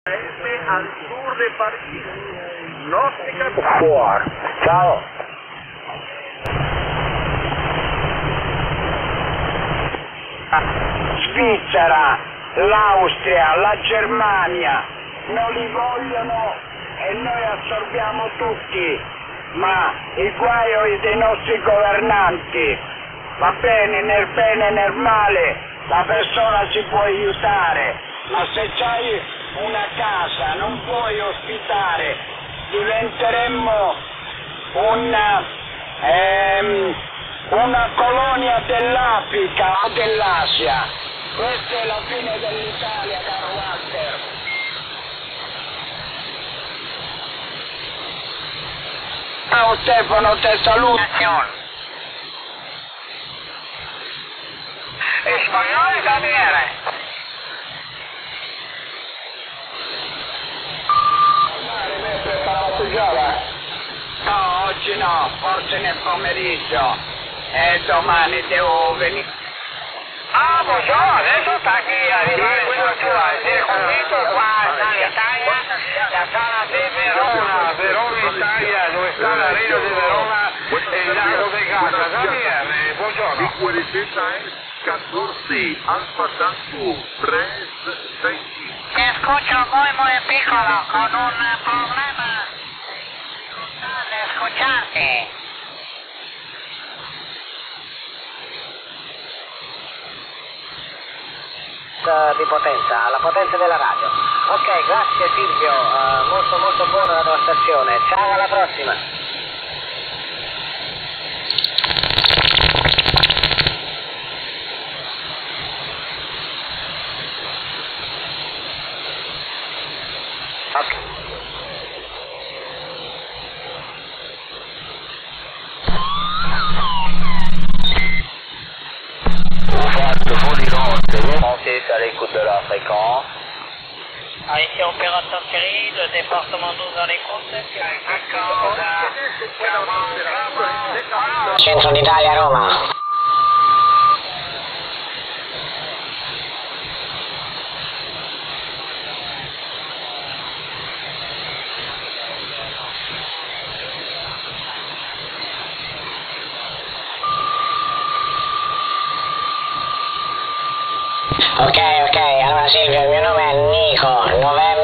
al sur de Parigi. Nostra Fuori. Ciao. Svizzera, l'Austria, la Germania non li vogliono e noi assorbiamo tutti, ma il guaio è dei nostri governanti. Va bene e nel male la persona si può aiutare, ma se c'hai una casa non puoi ospitare, diventeremmo una colonia dell'Africa o dell'Asia. Questa è la fine dell'Italia, caro Walter. Ciao Stefano, te saluto. Spagnolo Daniele. No, oggi no, forse nel pomeriggio. E domani devo venire. Ah, buongiorno, adesso sta qui arrivare quello tua, sei convinto qua in Italia, la zona di Verona, Verona Italia, dove sta l'arena di Verona e il lago di Garda. Daniele, buongiorno. Liquidity 14 Alfa Tango 365. Ti escucho muy piccolo, con un problema di escucharti. Di potenza, la potenza della radio. Ok, grazie Silvio, molto buona la tua stazione. Ciao, alla prossima. Ok. Montez à l'écoute de la fréquence. Ici opérateur Thierry, le département 12 à l'écoute. Centro d'Italia, Roma. Ok, allora Silvio, il mio nome è Nico, novembre